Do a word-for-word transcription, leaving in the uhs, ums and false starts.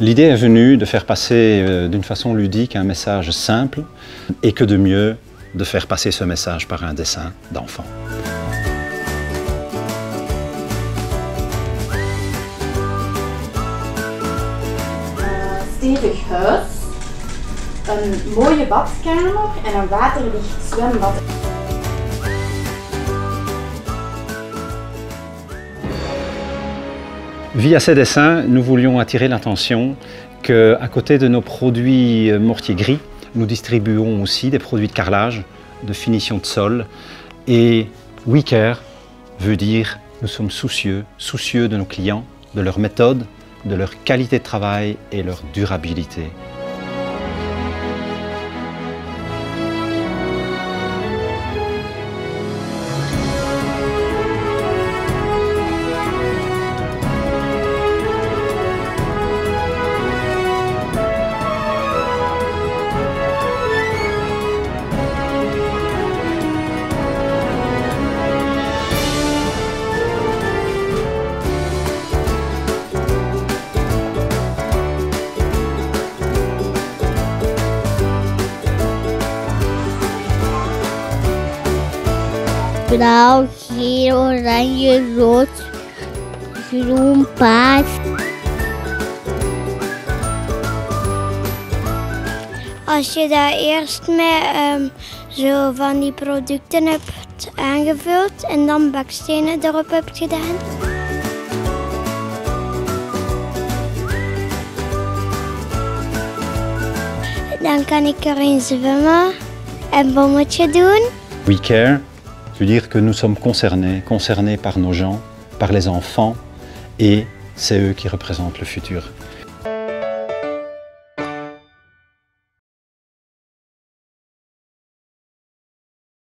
L'idée est venue de faire passer euh, d'une façon ludique un message simple et que de mieux de faire passer ce message par un dessin d'enfant. Stevig huis, een mooie badkamer en een waterdicht zwembad. Via ces dessins, nous voulions attirer l'attention qu'à côté de nos produits mortiers gris, nous distribuons aussi des produits de carrelage, de finition de sol. Et We Care veut dire nous sommes soucieux, soucieux de nos clients, de leur méthode, de leur qualité de travail et leur durabilité. Blauw, geel, oranje, rood, groen, paars. Als je daar eerst met um, zo van die producten hebt aangevuld en dan bakstenen erop hebt gedaan. Dan kan ik erin zwemmen en een bommetje doen. We Care veut dire que nous sommes concernés, concernés par nos gens, par les enfants, et c'est eux qui représentent le futur.